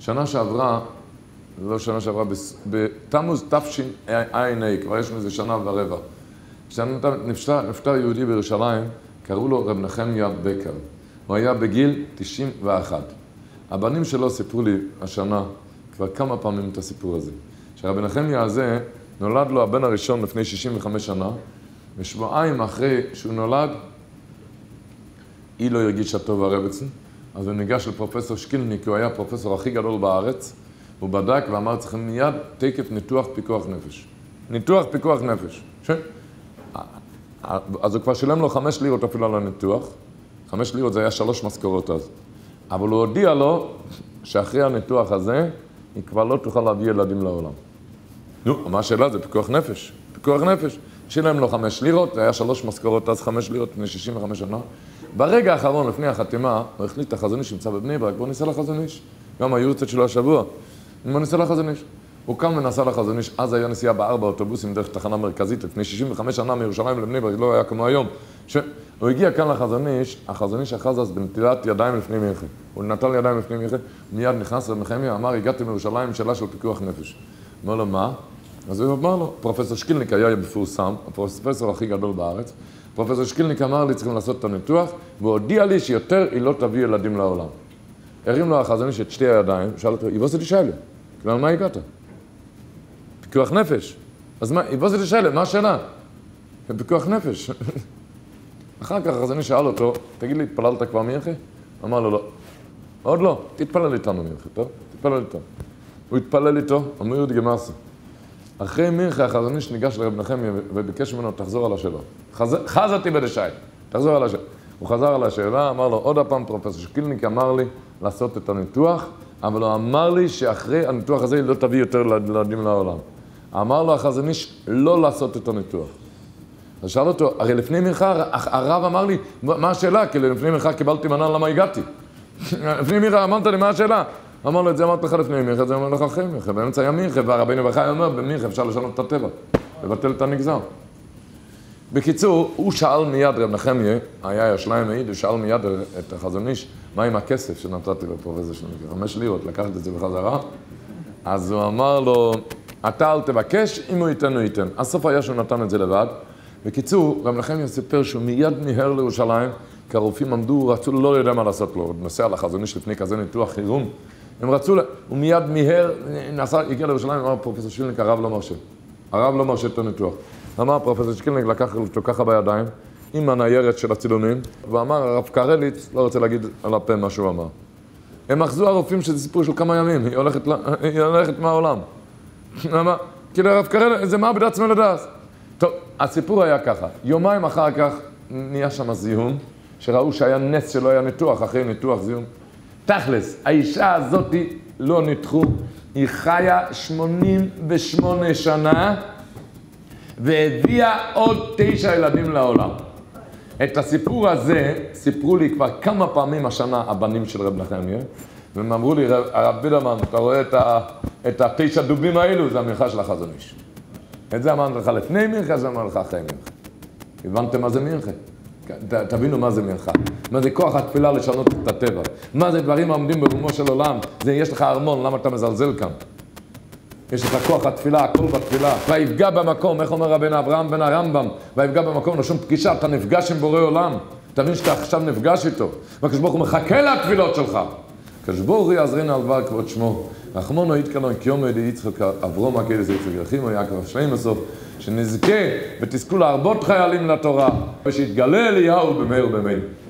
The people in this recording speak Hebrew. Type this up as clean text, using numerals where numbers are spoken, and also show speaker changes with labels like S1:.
S1: שנה שעברה, לא שנה שעברה, בתמוז תשע"ה, כבר יש מזה שנה ורבע. נפטר יהודי בירושלים, קראו לו רב נחמיה בקר. הוא היה בגיל 91. הבנים שלו סיפרו לי השנה כבר כמה פעמים את הסיפור הזה. שהרב נחמיה הזה נולד לו הבן הראשון לפני 65 שנה, ושבועיים אחרי שהוא נולד, היא לא הרגישה טוב הרבצן, אז הוא ניגש לפרופסור שקילניק, הוא היה הפרופסור הכי גדול בארץ, הוא בדק ואמר, צריכים מיד תקף ניתוח פיקוח נפש. ניתוח פיקוח נפש. אז הוא כבר שילם לו 5 לירות אפילו על הניתוח, 5 לירות זה היה 3 משכורות אז. אבל הוא הודיע לו שאחרי הניתוח הזה, היא כבר לא תוכל להביא ילדים לעולם. נו, מה השאלה? זה פיקוח נפש. פיקוח נפש. שילם לו 5 לירות, זה היה 3 משכורות אז 5 לירות לפני 65 שנה. ברגע האחרון, לפני החתימה, הוא החליט החזון איש נמצא בבני ברק, בוא ניסע לחזון איש. גם היורצת שלו השבוע. בוא ניסע לחזון איש. הוא קם ונסע לחזון איש, אז היה נסיעה ב4 אוטובוסים דרך תחנה מרכזית, לפני 65 שנה מירושלים לבני ברק, לא היה כמו היום. הוא הגיע כאן לחזון איש, החזון איש אחז אז בנטילת ידיים לפני מיכה. הוא נטל ידיים לפני מיכה, מיד נכנס רב נחמיה, אמר, הגעתי מירושלים, שאלה של פיקוח נפש. אמר לו, מה? אז הוא אמר לו, פרופסור שקילניק היה מפורסם, הפרופסור הכי גדול בארץ, פרופסור שקילניק אמר לי, צריכים לעשות את הניתוח, והוא הודיע לי שיותר היא לא תביא ילדים לעולם. הרים לו החזון איש את 2 הידיים, שאל אותו, יבוסי תשאלה, כאילו, מה הגעת? פיקוח נפש. אז מה, יבוסי תשאלה, מה השאלה? פיקוח נפש. אחר כך החזון איש שאל אותו, תגיד לי, התפללת כבר מיכה? אמר לו, לא. עוד לא, תתפלל איתנו מיכה, טוב? תתפלל איתנו. הוא התפלל איתו, אמר יהודי גמאסי. אחרי מיכה, החזון איש ניגש לרב נחמיה וביקש ממנו, תחזור על השאלה. חזרתי בדשי, תחזור על השאלה. הוא חזר על השאלה, אמר לו, עוד הפעם פרופסור שקילניק אמר לי לעשות את הניתוח, אבל הוא אמר לי שאחרי הניתוח הזה היא לא תביא יותר ילדים לעולם. אמר לו החזון איש לא לעשות את הניתוח. אז שאל אותו, הרי לפני מיכה, הרב אמר לי, מה השאלה? כי לפני מיכה קיבלתי מנה למה הגעתי. לפני מיכה אמרת לי, מה השאלה? אמר לו, את זה אמרת לך לפני מיכה, זה אומר לך אחרי מיכה. באמצע היה מיכה, והרבינו בחי אומר, במיכה אפשר לשנות את הטבע, לבטל את הנגזר. בקיצור, הוא שאל מיד, רב נחמיה, היה ישליים מעיד, הוא שאל מיד את החזון איש, מה עם הכסף שנתתי לפרופסור שקילניק? 5 לירות, לקחת את זה בחזרה. אז הוא אמר לו, אתה אל תבקש, אם הוא ייתן, הוא ייתן. הסוף היה שהוא נתן את זה לבד. בקיצור, רב נחמיה סיפר שהוא מיד מיהר לירושלים, כי הרופאים עמדו, רצו, לא יודע מה לעשות לו, הוא נוסע לחזון איש לפני כזה ניתוח חירום. הם רצו, הוא מיד מיהר, הגיע לירושלים, אמר פרופסור שקילניק, הרב לא מרשה. הרב לא מרשה את הניתוח. אמר פרופסור שקילניק, לקח אותו ככה בידיים, עם הניירת של הצילומים, ואמר, הרב קרליץ, לא רוצה להגיד על הפה מה שהוא אמר. הם אחזו הרופאים שזה סיפור של כמה ימים, היא הולכת מהעולם. אמר, כאילו הרב קרליץ, זה מה בדעת עצמי לדעת? טוב, הסיפור היה ככה, יומיים אחר כך נהיה שם זיהום, שראו שהיה נס שלא היה ניתוח, אחרי ניתוח זיהום. תכלס, האישה הזאת לא ניתחו, היא חיה 88 שנה, והביאה עוד 9 ילדים לעולם. את הסיפור הזה סיפרו לי כבר כמה פעמים השנה הבנים של רב נחמיה, והם אמרו לי, הרב בידרמן, אתה רואה את 9 דובים האלו, זה המנחה של החזון איש. את זה אמרנו לך לפני מנחה, זה אמרנו לך אחרי מנחה. הבנתם מה זה מנחה? תבינו מה זה מנחה. מה זה כוח התפילה לשנות את הטבע. מה זה דברים העומדים ברומו של עולם. זה יש לך ארמון, למה אתה מזלזל כאן? יש לך כוח התפילה, הכל בתפילה. ויפגע במקום, איך אומר רבנו אברהם בן הרמב"ם? ויפגע במקום, לא שום פגישה, אתה נפגש עם בורא עולם. תבין שאתה עכשיו נפגש איתו. והקדוש ברוך הוא מחכה לתפילות שלך. הקדוש ברוך הוא יעזרנו על דבר כבוד שמו. רחמונו יתקנו קיומו ידי יצחק אברום הקדש יצחק ירחימו יעקב שלם בסוף. שנזכה ותזכו להרבות חיילים לתורה. ושיתגלה אליהו במהר ובמהר.